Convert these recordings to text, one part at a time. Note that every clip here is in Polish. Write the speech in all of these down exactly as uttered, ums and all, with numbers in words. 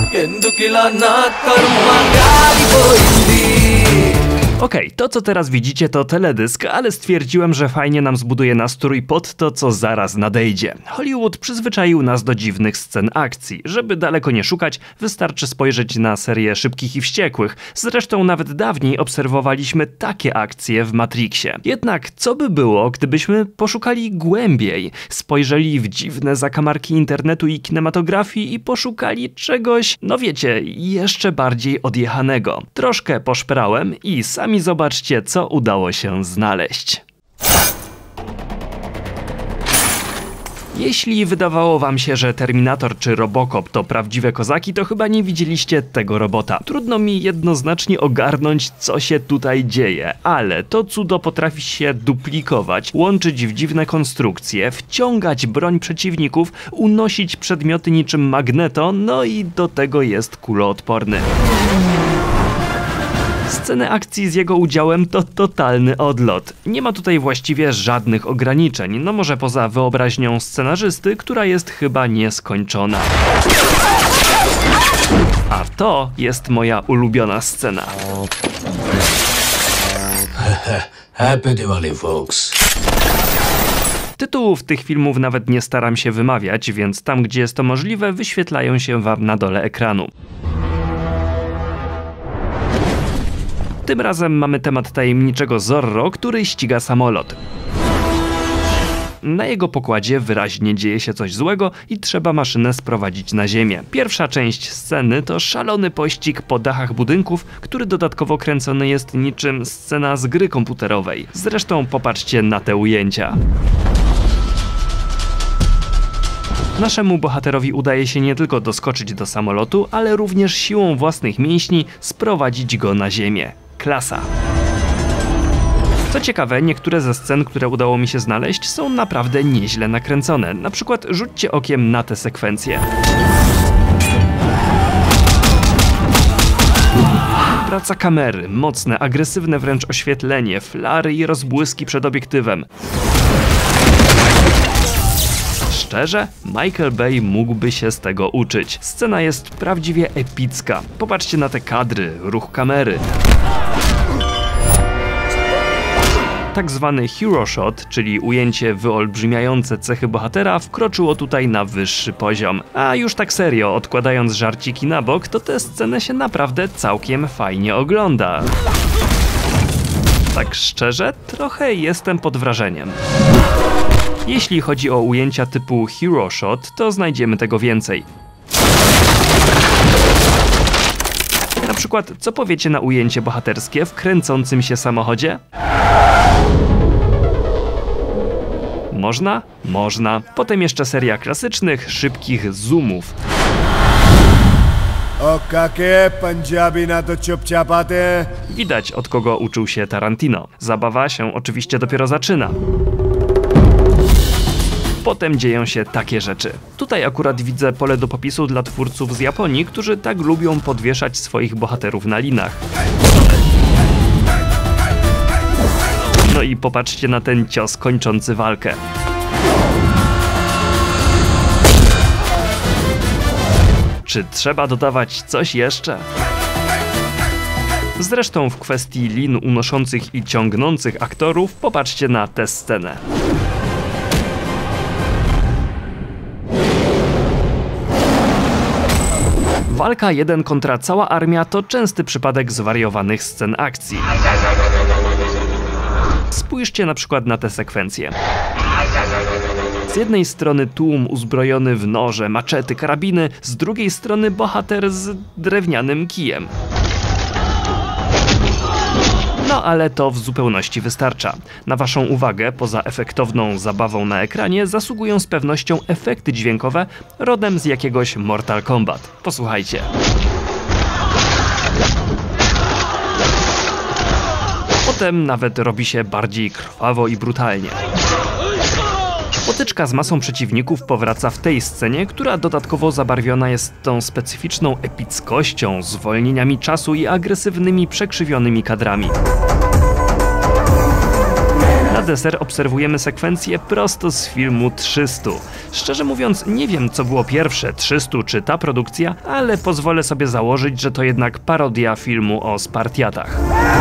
Okej, okay, to co teraz widzicie to teledysk, ale stwierdziłem, że fajnie nam zbuduje nastrój pod to, co zaraz nadejdzie. Hollywood przyzwyczaił nas do dziwnych scen akcji. Żeby daleko nie szukać, wystarczy spojrzeć na serię Szybkich i Wściekłych. Zresztą nawet dawniej obserwowaliśmy takie akcje w Matrixie. Jednak co by było, gdybyśmy poszukali głębiej? Spojrzeli w dziwne zakamarki internetu i kinematografii i poszukali czegoś, no wiecie, jeszcze bardziej odjechanego. Troszkę poszperałem i sami zobaczcie, co udało się znaleźć. Jeśli wydawało wam się, że Terminator czy Robocop to prawdziwe kozaki, to chyba nie widzieliście tego robota. Trudno mi jednoznacznie ogarnąć, co się tutaj dzieje, ale to cudo potrafi się duplikować, łączyć w dziwne konstrukcje, wciągać broń przeciwników, unosić przedmioty niczym magneto, no i do tego jest kuloodporny. Sceny akcji z jego udziałem to totalny odlot. Nie ma tutaj właściwie żadnych ograniczeń, no może poza wyobraźnią scenarzysty, która jest chyba nieskończona. A to jest moja ulubiona scena. Happy Diwali, folks. Tytułów tych filmów nawet nie staram się wymawiać, więc tam gdzie jest to możliwe, wyświetlają się wam na dole ekranu. Tym razem mamy temat tajemniczego Zorro, który ściga samolot. Na jego pokładzie wyraźnie dzieje się coś złego i trzeba maszynę sprowadzić na ziemię. Pierwsza część sceny to szalony pościg po dachach budynków, który dodatkowo kręcony jest niczym scena z gry komputerowej. Zresztą popatrzcie na te ujęcia. Naszemu bohaterowi udaje się nie tylko doskoczyć do samolotu, ale również siłą własnych mięśni sprowadzić go na ziemię. Klasa. Co ciekawe, niektóre ze scen, które udało mi się znaleźć, są naprawdę nieźle nakręcone. Na przykład rzućcie okiem na te sekwencje. Praca kamery, mocne, agresywne wręcz oświetlenie, flary i rozbłyski przed obiektywem. Szczerze, Michael Bay mógłby się z tego uczyć. Scena jest prawdziwie epicka. Popatrzcie na te kadry, ruch kamery. Tak zwany hero shot, czyli ujęcie wyolbrzymiające cechy bohatera, wkroczyło tutaj na wyższy poziom. A już tak serio, odkładając żarciki na bok, to tę scenę się naprawdę całkiem fajnie ogląda. Tak szczerze, trochę jestem pod wrażeniem. Jeśli chodzi o ujęcia typu hero shot, to znajdziemy tego więcej. Na przykład, co powiecie na ujęcie bohaterskie w kręcącym się samochodzie? Można? Można. Potem jeszcze seria klasycznych, szybkich zoomów. Widać, od kogo uczył się Tarantino. Zabawa się oczywiście dopiero zaczyna. Potem dzieją się takie rzeczy. Tutaj akurat widzę pole do popisu dla twórców z Japonii, którzy tak lubią podwieszać swoich bohaterów na linach. No i popatrzcie na ten cios kończący walkę. Czy trzeba dodawać coś jeszcze? Zresztą w kwestii lin unoszących i ciągnących aktorów popatrzcie na tę scenę. Walka jeden kontra cała armia to częsty przypadek zwariowanych scen akcji. Spójrzcie na przykład na tę sekwencję. Z jednej strony tłum uzbrojony w noże, maczety, karabiny, z drugiej strony bohater z drewnianym kijem. No ale to w zupełności wystarcza. Na waszą uwagę, poza efektowną zabawą na ekranie, zasługują z pewnością efekty dźwiękowe rodem z jakiegoś Mortal Kombat. Posłuchajcie. Potem nawet robi się bardziej krwawo i brutalnie. Potyczka z masą przeciwników powraca w tej scenie, która dodatkowo zabarwiona jest tą specyficzną epickością, zwolnieniami czasu i agresywnymi, przekrzywionymi kadrami. deser obserwujemy sekwencję prosto z filmu trzysta. Szczerze mówiąc, nie wiem, co było pierwsze, trzysta czy ta produkcja, ale pozwolę sobie założyć, że to jednak parodia filmu o Spartiatach.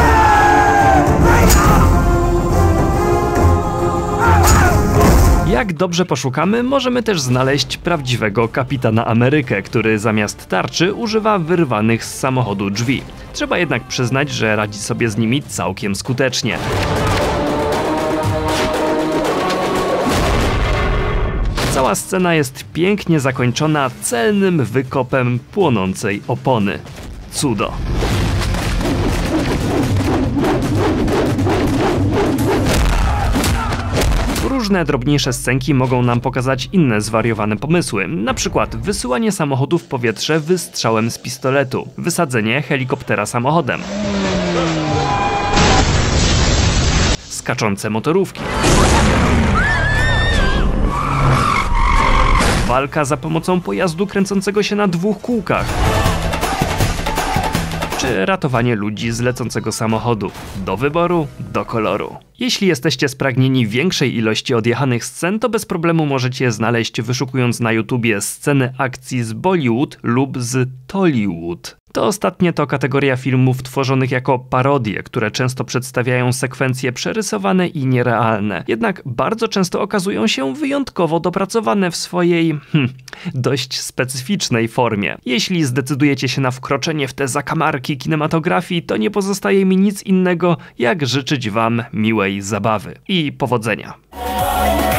Jak dobrze poszukamy, możemy też znaleźć prawdziwego Kapitana Amerykę, który zamiast tarczy używa wyrwanych z samochodu drzwi. Trzeba jednak przyznać, że radzi sobie z nimi całkiem skutecznie. Cała scena jest pięknie zakończona celnym wykopem płonącej opony. Cudo. Różne drobniejsze scenki mogą nam pokazać inne zwariowane pomysły, na przykład wysyłanie samochodu w powietrze wystrzałem z pistoletu, wysadzenie helikoptera samochodem, skaczące motorówki, walka za pomocą pojazdu kręcącego się na dwóch kółkach, czy ratowanie ludzi z lecącego samochodu. Do wyboru, do koloru. Jeśli jesteście spragnieni większej ilości odjechanych scen, to bez problemu możecie je znaleźć, wyszukując na YouTubie sceny akcji z Bollywood lub z Tollywood. To ostatnie to kategoria filmów tworzonych jako parodie, które często przedstawiają sekwencje przerysowane i nierealne. Jednak bardzo często okazują się wyjątkowo dopracowane w swojej, hmm, dość specyficznej formie. Jeśli zdecydujecie się na wkroczenie w te zakamarki kinematografii, to nie pozostaje mi nic innego, jak życzyć wam miłej zabawy i powodzenia.